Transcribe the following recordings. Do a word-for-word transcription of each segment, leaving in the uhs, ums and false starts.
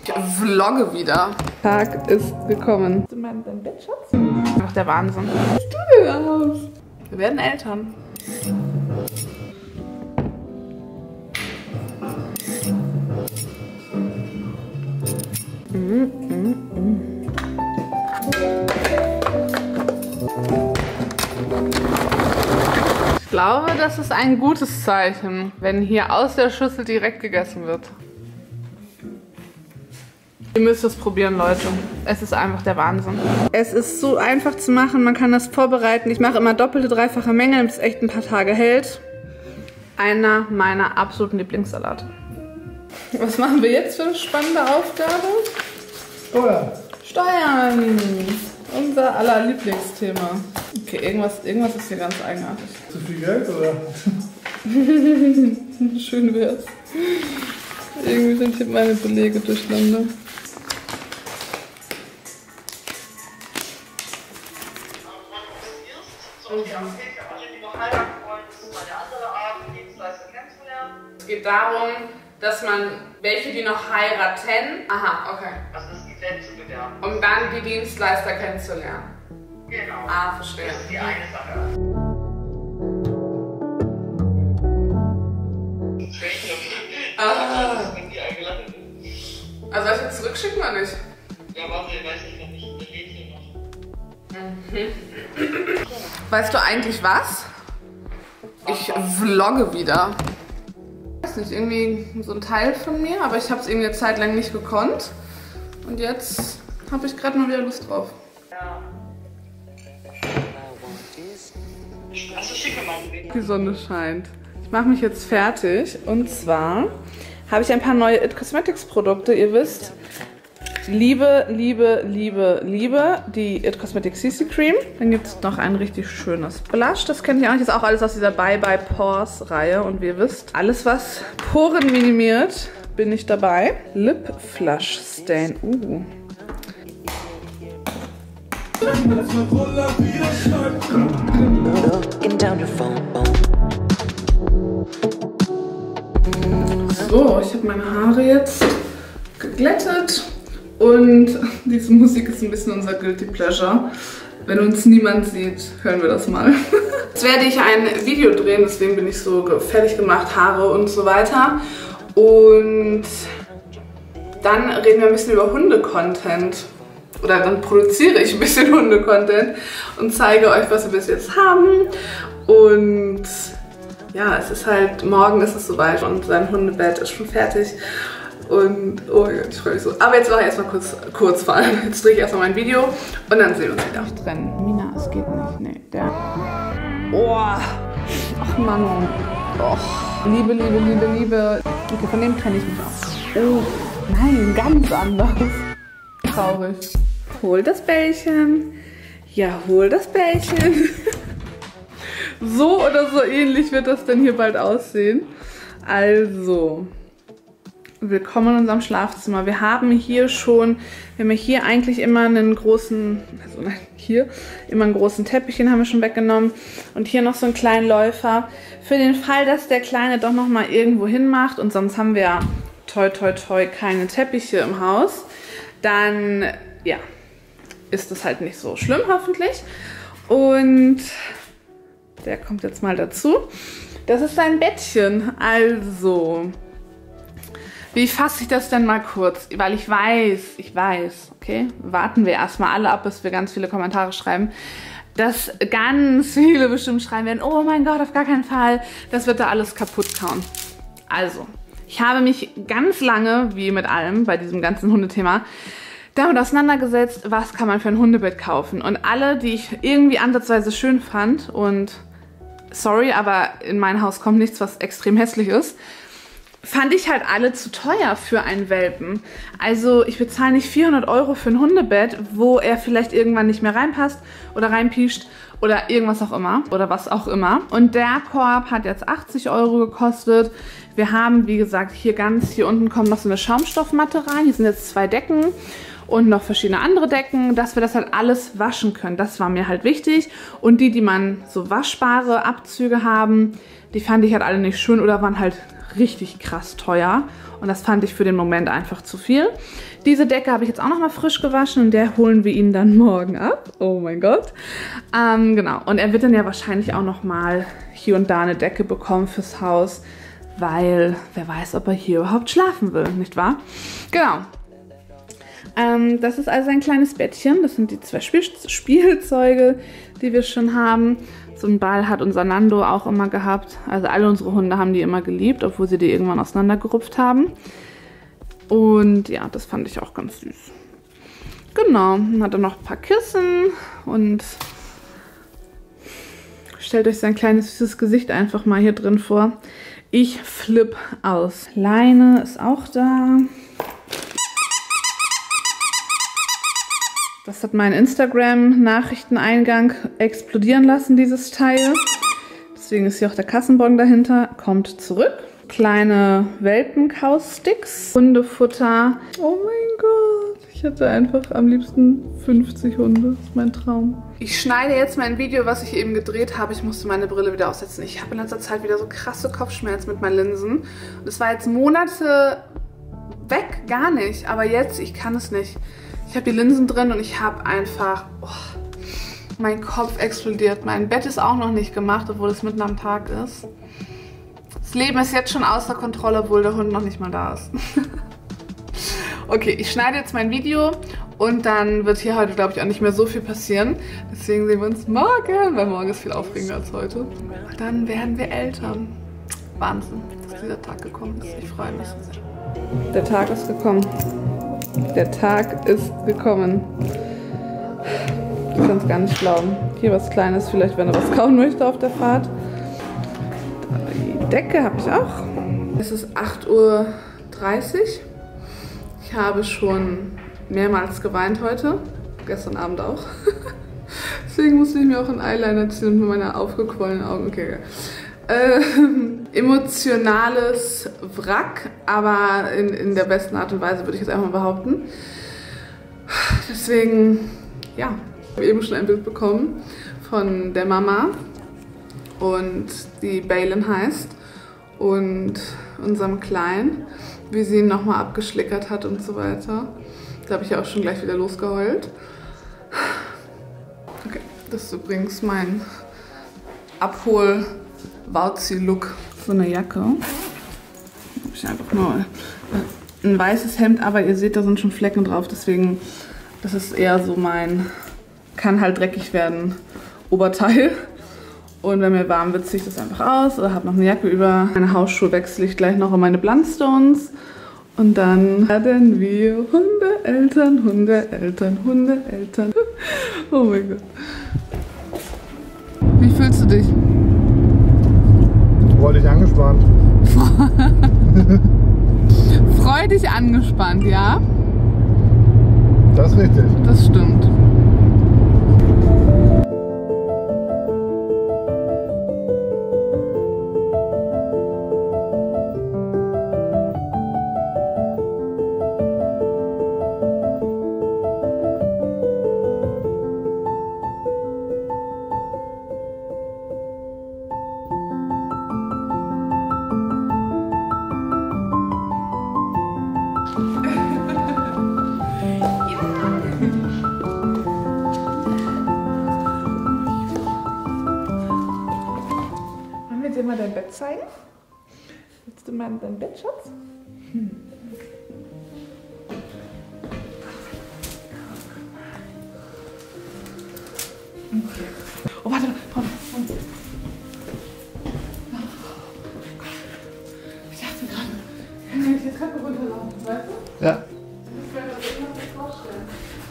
Ich vlogge wieder. Tag ist gekommen. Hast du mal dein Bett, Schatz? Ach, der Wahnsinn. Was machst du denn aus? Wir werden Eltern. Mm, mm, mm. Ich glaube, das ist ein gutes Zeichen, wenn hier aus der Schüssel direkt gegessen wird. Ihr müsst es probieren, Leute. Es ist einfach der Wahnsinn. Es ist so einfach zu machen. Man kann das vorbereiten. Ich mache immer doppelte, dreifache Menge, damit es echt ein paar Tage hält. Einer meiner absoluten Lieblingssalate. Was machen wir jetzt für eine spannende Aufgabe? Steuern. Steuern. Unser aller Lieblingsthema. Okay, irgendwas, irgendwas ist hier ganz eigenartig. Zu viel Geld, oder? Schön wär's. Irgendwie sind hier meine Belege durcheinander. Es geht darum, dass man welche, die noch heiraten. Aha, okay. Das ist die Welt zu bewerben. Um dann die Dienstleister kennenzulernen. Genau. Ah, verstehe. Das ist die eine Sache. Ah. Wenn die eingeladen sind. Also soll ich jetzt zurückschicken oder nicht? Ja, warte, ich weiß nicht, ob ich das Lied hier noch. Mhm. Weißt du eigentlich was? Ich vlogge wieder. Ich weiß nicht, irgendwie so ein Teil von mir, aber ich habe es irgendwie eine Zeit lang nicht gekonnt. Und jetzt habe ich gerade mal wieder Lust drauf. Ja. Achso, schicke mal. Die Sonne scheint. Ich mache mich jetzt fertig und zwar habe ich ein paar neue It Cosmetics Produkte. Ihr wisst, Liebe, Liebe, Liebe, Liebe, die It Cosmetics C C Cream. Dann gibt es noch ein richtig schönes Blush. Das kennt ihr auch nicht. Das ist auch alles aus dieser Bye Bye Pores Reihe. Und wie ihr wisst, alles was Poren minimiert, bin ich dabei. Lip Flush Stain. Uh. So, ich habe meine Haare jetzt geglättet und diese Musik ist ein bisschen unser Guilty Pleasure. Wenn uns niemand sieht, hören wir das mal. Jetzt werde ich ein Video drehen, deswegen bin ich so fertig gemacht, Haare und so weiter. Und dann reden wir ein bisschen über Hunde-Content. Oder dann produziere ich ein bisschen Hunde-Content und zeige euch, was wir bis jetzt haben. Und ja, es ist halt, morgen ist es soweit und sein Hundebett ist schon fertig. Und oh mein Gott, ich freue mich so. Aber jetzt mache ich erstmal kurz, kurz vor allem. Jetzt drehe ich erstmal mein Video und dann sehen wir uns wieder. Ich trennen. Mina, es geht nicht. Nee, der. Oh. Ach Mann. Oh. Liebe, Liebe, Liebe, Liebe. Okay, von dem trenne ich mich auch. Oh. Nein, ganz anders. Traurig. Hol das Bällchen. Ja, hol das Bällchen. So oder so ähnlich wird das denn hier bald aussehen. Also, willkommen in unserem Schlafzimmer. Wir haben hier schon, wir haben hier eigentlich immer einen großen, also nein, hier immer einen großen Teppich, den haben wir schon weggenommen. Und hier noch so einen kleinen Läufer. Für den Fall, dass der Kleine doch noch mal irgendwo hin macht und sonst haben wir toi toi toi keine Teppiche im Haus, dann ja, ist das halt nicht so schlimm hoffentlich. Und der kommt jetzt mal dazu. Das ist sein Bettchen. Also, wie fasse ich das denn mal kurz? Weil ich weiß, ich weiß, okay, warten wir erstmal alle ab, bis wir ganz viele Kommentare schreiben, dass ganz viele bestimmt schreiben werden, oh mein Gott, auf gar keinen Fall, das wird da alles kaputt kauen. Also, ich habe mich ganz lange, wie mit allem bei diesem ganzen Hundethema, damit auseinandergesetzt, was kann man für ein Hundebett kaufen. Und alle, die ich irgendwie ansatzweise schön fand, und sorry, aber in mein Haus kommt nichts, was extrem hässlich ist, fand ich halt alle zu teuer für einen Welpen. Also ich bezahle nicht vierhundert Euro für ein Hundebett, wo er vielleicht irgendwann nicht mehr reinpasst oder reinpiescht oder irgendwas auch immer oder was auch immer. Und der Korb hat jetzt achtzig Euro gekostet. Wir haben, wie gesagt, hier ganz, hier unten kommt noch so eine Schaumstoffmatte rein. Hier sind jetzt zwei Decken und noch verschiedene andere Decken, dass wir das halt alles waschen können. Das war mir halt wichtig. Und die, die man so waschbare Abzüge haben, die fand ich halt alle nicht schön oder waren halt richtig krass teuer. Und das fand ich für den Moment einfach zu viel. Diese Decke habe ich jetzt auch nochmal frisch gewaschen und der holen wir ihn dann morgen ab. Oh mein Gott. Ähm, genau. Und er wird dann ja wahrscheinlich auch nochmal hier und da eine Decke bekommen fürs Haus, weil wer weiß, ob er hier überhaupt schlafen will, nicht wahr? Genau. Ähm, das ist also ein kleines Bettchen. Das sind die zwei Spiel Spielzeuge, die wir schon haben. So einen Ball hat unser Nando auch immer gehabt. Also alle unsere Hunde haben die immer geliebt, obwohl sie die irgendwann auseinandergerupft haben. Und ja, das fand ich auch ganz süß. Genau, dann hat er noch ein paar Kissen und stellt euch sein kleines süßes Gesicht einfach mal hier drin vor. Ich flipp aus. Leine ist auch da. Das hat meinen Instagram-Nachrichteneingang explodieren lassen, dieses Teil. Deswegen ist hier auch der Kassenbon dahinter. Kommt zurück. Kleine Welpenkau-Sticks. Hundefutter. Oh mein Gott. Ich hätte einfach am liebsten fünfzig Hunde. Das ist mein Traum. Ich schneide jetzt mein Video, was ich eben gedreht habe. Ich musste meine Brille wieder aufsetzen. Ich habe in letzter Zeit wieder so krasse Kopfschmerzen mit meinen Linsen. Und es war jetzt Monate weg, gar nicht. Aber jetzt, ich kann es nicht. Ich habe die Linsen drin und ich habe einfach... Oh, mein Kopf explodiert. Mein Bett ist auch noch nicht gemacht, obwohl es mitten am Tag ist. Das Leben ist jetzt schon außer Kontrolle, obwohl der Hund noch nicht mal da ist. Okay, ich schneide jetzt mein Video und dann wird hier heute, glaube ich, auch nicht mehr so viel passieren. Deswegen sehen wir uns morgen, weil morgen ist viel aufregender als heute. Dann werden wir Eltern. Wahnsinn, dass dieser Tag gekommen ist. Ich freue mich sehr. Der Tag ist gekommen. Der Tag ist gekommen. Ich kann es gar nicht glauben. Hier was Kleines, vielleicht wenn er was kauen möchte auf der Fahrt. Die Decke habe ich auch. Es ist acht Uhr dreißig. Ich habe schon mehrmals geweint heute. Gestern Abend auch. Deswegen musste ich mir auch einen Eyeliner ziehen mit meiner aufgequollenen Augen. Okay, ähm, emotionales Wrack, aber in, in der besten Art und Weise, würde ich jetzt einfach mal behaupten. Deswegen, ja, ich habe eben schon ein Bild bekommen von der Mama und die Balin heißt und unserem Kleinen, wie sie ihn nochmal abgeschlickert hat und so weiter. Da habe ich ja auch schon gleich wieder losgeheult. Okay, das ist übrigens mein Abhol-Wauzi-Look. So eine Jacke. Habe ich einfach nur ein weißes Hemd, aber ihr seht, da sind schon Flecken drauf, deswegen, das ist eher so mein, kann halt dreckig werden, Oberteil. Und wenn mir warm wird, ziehe ich das einfach aus oder habe noch eine Jacke über. Meine Hausschuhe wechsle ich gleich noch in meine Blundstones. Und dann werden wir Hundeeltern, Hundeeltern, Hundeeltern. Oh mein Gott. Wie fühlst du dich? Freudig angespannt. Freudig angespannt, ja? Das ist richtig. Das stimmt. Wollen wir dir mal dein Bett zeigen? Willst du mal dein Bett, Schatz? Hm. Okay. Oh, warte, komm, komm. Ich dachte gerade, wenn ich die Treppe runterlaufen, weißt du? Ja. Ich werde das immer so vorstellen.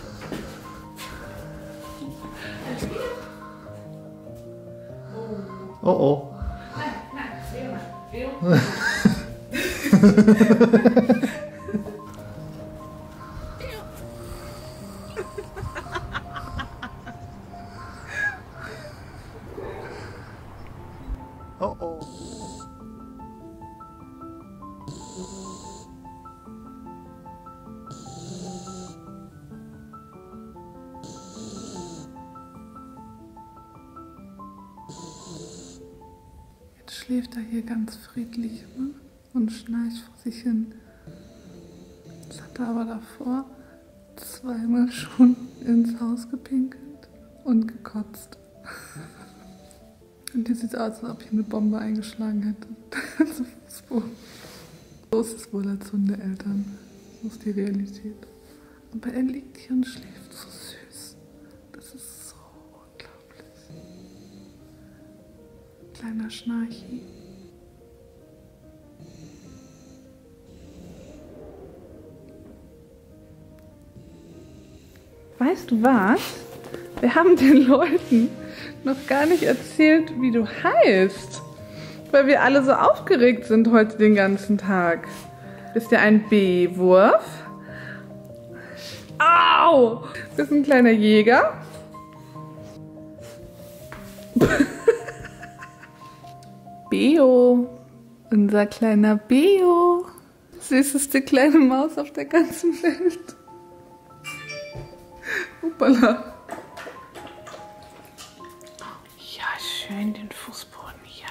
Oh oh. Nein, nein, Leo, Leo. Oh oh. Jetzt schläft er hier ganz friedlich, ne? Und schnarcht vor sich hin. hat aber davor zweimal schon ins Haus gepinkelt und gekotzt. Und hier sieht es aus, als ob ich eine Bombe eingeschlagen hätte. So ist es wohl als Hundeeltern. So ist die Realität. Aber er liegt hier und schläft so süß. Das ist so unglaublich. Kleiner Schnarchi. Weißt du was? Wir haben den Leuten noch gar nicht erzählt, wie du heißt. Weil wir alle so aufgeregt sind heute den ganzen Tag. Bist du ein B-Wurf? Au! Bist ein kleiner Jäger? Beo. Unser kleiner Beo. Süßeste kleine Maus auf der ganzen Welt. Hoppala. Ja, schön den Fußboden, ja.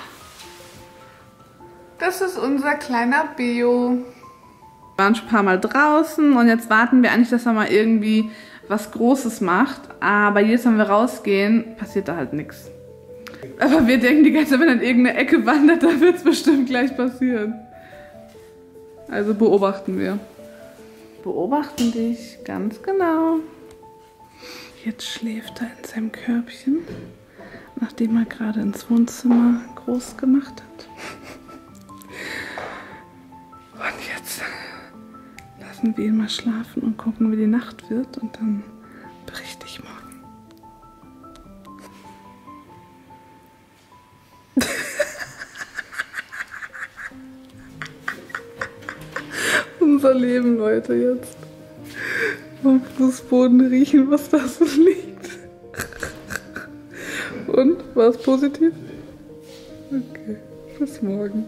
Das ist unser kleiner Beo. Wir waren schon ein paar Mal draußen und jetzt warten wir eigentlich, dass er mal irgendwie was Großes macht. Aber jedes Mal, wenn wir rausgehen, passiert da halt nichts. Aber wir denken die ganze Zeit, wenn er in irgendeine Ecke wandert, da wird es bestimmt gleich passieren. Also beobachten wir. Beobachten dich ganz genau. Jetzt schläft er in seinem Körbchen, nachdem er gerade ins Wohnzimmer groß gemacht hat. Und jetzt lassen wir ihn mal schlafen und gucken, wie die Nacht wird. Und dann berichte ich morgen. Unser Leben, Leute, jetzt. Am Fußboden riechen, was da so liegt. Und? War es positiv? Okay, bis morgen.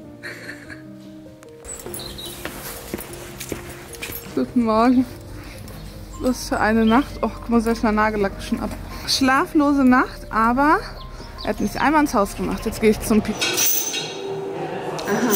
Guten Morgen. Was für eine Nacht. Oh, guck mal, selbst mein Nagellack ist schon ab. Schlaflose Nacht, aber er hat nicht einmal ins Haus gemacht. Jetzt gehe ich zum Pipi. Aha.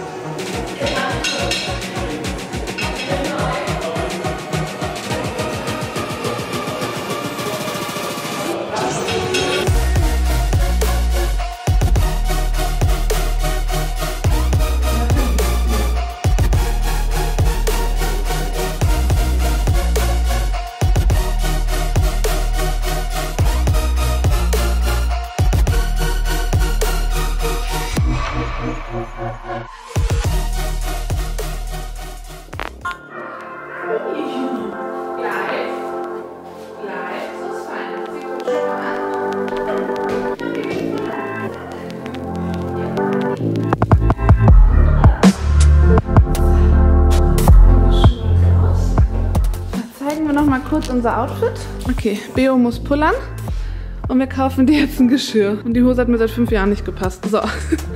Noch mal kurz unser Outfit. Okay, Beo muss pullern und wir kaufen dir jetzt ein Geschirr. Und die Hose hat mir seit fünf Jahren nicht gepasst. So.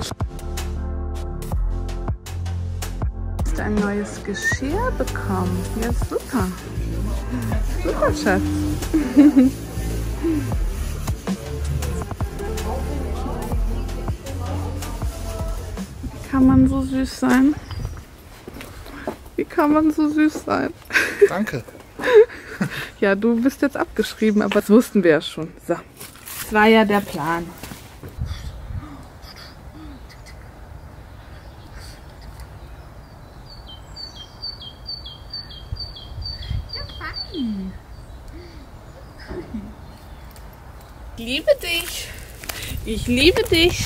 Hast du ein neues Geschirr bekommen? Ja, super. Super, Schatz. Wie kann man so süß sein? Wie kann man so süß sein? Danke. Ja, du bist jetzt abgeschrieben, aber das wussten wir ja schon. So, das war ja der Plan. Ich liebe dich. Ich liebe dich.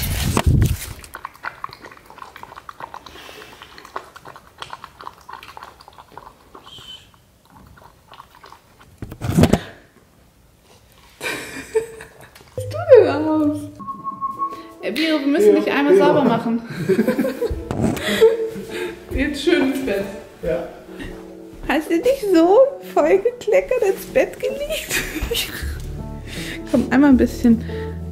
Beo, wir müssen dich einmal Beo. sauber machen. Jetzt schön ins Bett. Ja. Hast du dich so voll gekleckert ins Bett gelegt? Komm, einmal ein bisschen.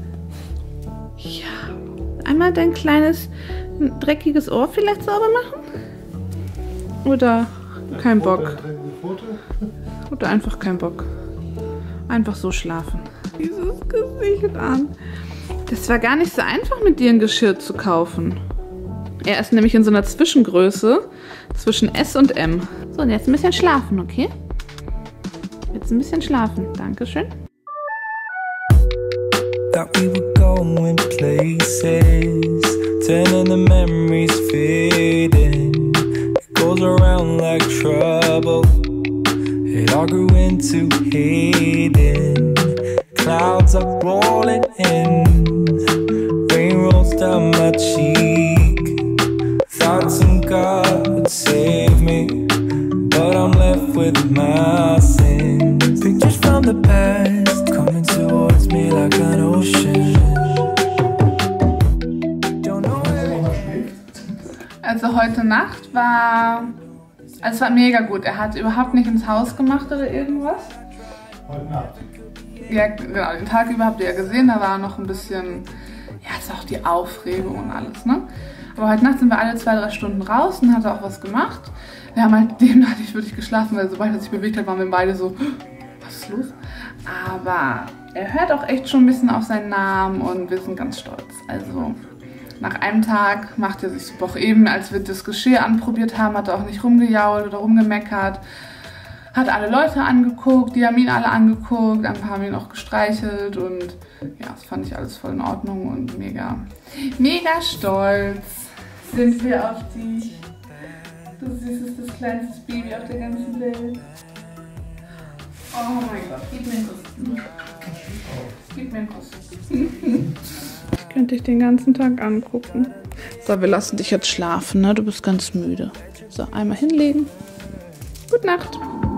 Ja. Einmal dein kleines, dreckiges Ohr vielleicht sauber machen? Oder kein Bock? Oder einfach kein Bock? Einfach so schlafen. Dieses Gesicht an. Das war gar nicht so einfach, mit dir ein Geschirr zu kaufen. Er ist nämlich in so einer Zwischengröße zwischen S und M. So, und jetzt ein bisschen schlafen, okay? Jetzt ein bisschen schlafen. Dankeschön. Thought we were going places, turning the memories fading. It goes around like trouble. It all grew into hating. Clouds are rolling in, rain rolls down my cheek. Thought some God would save me, but I'm left with my sins. Pictures from the past coming towards me like an ocean. Don't know where. Also heute Nacht war, also es war mega gut. Er hat überhaupt nicht ins Haus gemacht oder irgendwas. Heute Nacht. Ja, genau, den Tag über habt ihr ja gesehen, da war noch ein bisschen, ja, es war auch die Aufregung und alles, ne? Aber heute Nacht sind wir alle zwei, drei Stunden raus und hat er auch was gemacht. Wir haben halt demnach nicht wirklich geschlafen, weil sobald er sich bewegt hat, waren wir beide so, was ist los? Aber er hört auch echt schon ein bisschen auf seinen Namen und wir sind ganz stolz. Also nach einem Tag macht er sich super. Auch eben, als wir das Geschirr anprobiert haben, hat er auch nicht rumgejault oder rumgemeckert. Hat alle Leute angeguckt, die haben ihn alle angeguckt, ein paar haben ihn auch gestreichelt und ja, das fand ich alles voll in Ordnung und mega, mega stolz sind wir auf dich. Du süßestes, kleinstes Baby auf der ganzen Welt. Oh mein Gott, gib mir einen Kuss. Gib mir einen Kuss. Ich könnte dich den ganzen Tag angucken. So, wir lassen dich jetzt schlafen, ne? Du bist ganz müde. So, einmal hinlegen. Gute Nacht.